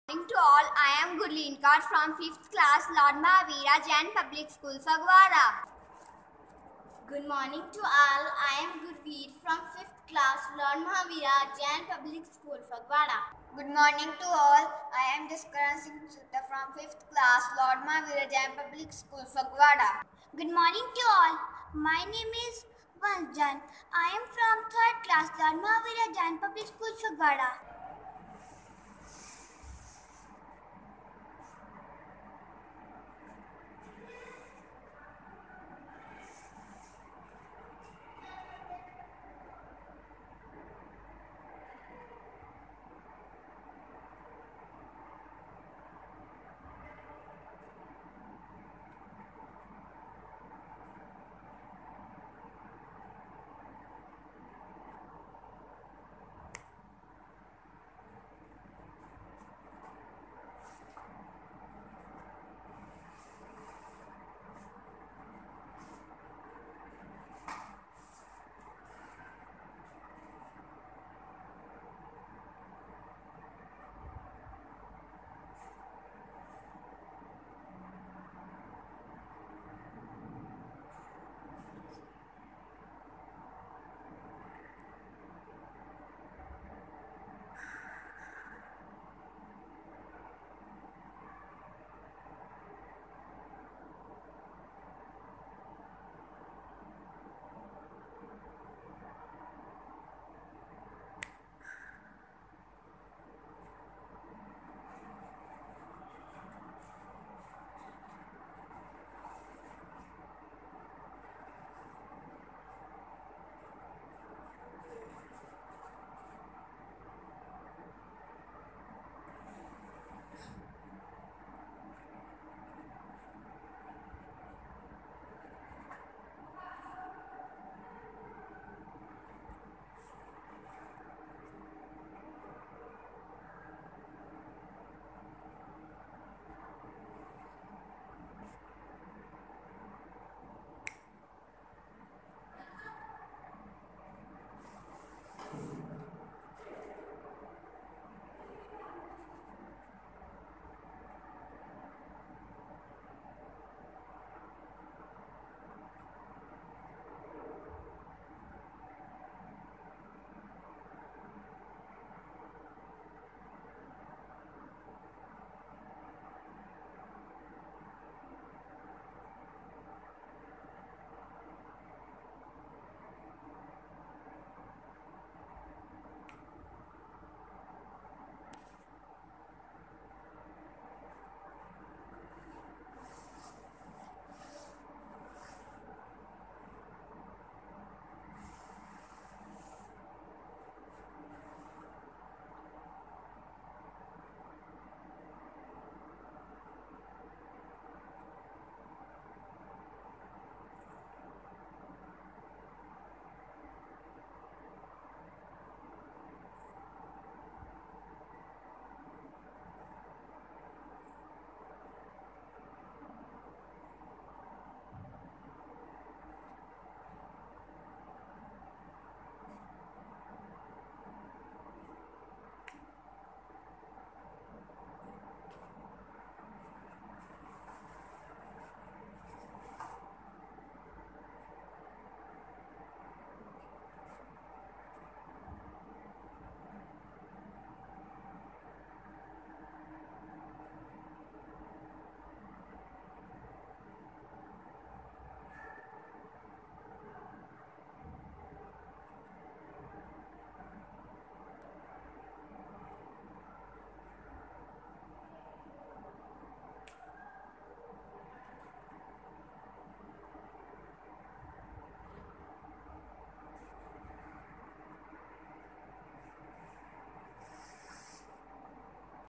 Good morning to all. I am Gurleen Kaur from 5th class, Lord Mahavira Jain Public School, Phagwara. Good morning to all. I am Gurveer from 5th class, Lord Mahavira Jain Public School, Phagwara. Good morning to all. I am Jaskaran Singh Sutta from 5th class, Lord Mahavira Jain Public School, Phagwara. Good morning to all. My name is Vanjan. I am from 3rd class, Lord Mahavira Jain Public School, Phagwara.